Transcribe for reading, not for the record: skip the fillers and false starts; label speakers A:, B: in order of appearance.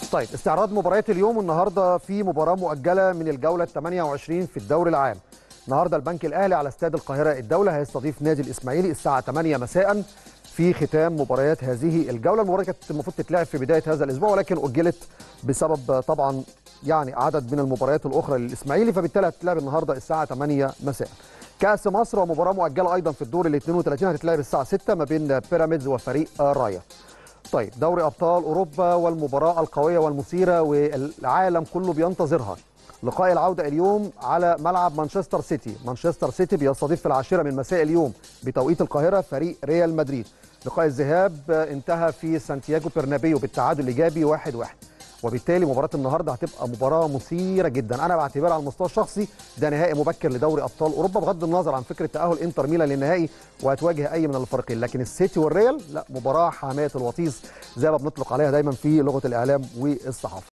A: طيب استعراض مباريات اليوم. النهارده في مباراه مؤجله من الجوله 28 في الدوري العام. النهارده البنك الاهلي على استاد القاهره الدوله هيستضيف نادي الاسماعيلي الساعه 8 مساء في ختام مباريات هذه الجوله. المباراه كانت المفروض تتلعب في بدايه هذا الاسبوع ولكن اجلت بسبب طبعا عدد من المباريات الاخرى للاسماعيلي، فبالتالي هتتلعب النهارده الساعه 8 مساء. كاس مصر ومباراه مؤجله ايضا في الدور ال 32 هتتلعب الساعه 6 ما بين بيراميدز وفريق رايا. طيب دوري ابطال اوروبا والمباراه القويه والمثيره والعالم كله بينتظرها. لقاء العوده اليوم على ملعب مانشستر سيتي. مانشستر سيتي بيستضيف في 10 من مساء اليوم بتوقيت القاهره فريق ريال مدريد. لقاء الذهاب انتهى في سانتياغو برنابيو بالتعادل الايجابي 1-1، وبالتالي مباراه النهارده هتبقى مباراه مثيره جدا. انا بعتبرها على المستوى الشخصي ده نهائي مبكر لدوري ابطال اوروبا، بغض النظر عن فكره تاهل انتر ميلان للنهائي وهتواجه اي من الفريقين، لكن السيتي والريال لا، مباراه حاميه الوطيس زي ما بنطلق عليها دايما في لغه الاعلام والصحافه.